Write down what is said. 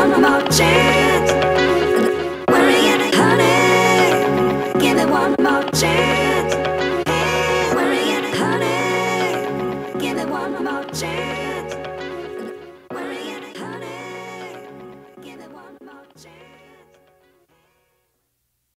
one more chance. Worry and honey, give it one more chance. Worry and honey, give it one more chance. Worry and honey, give it one more chance.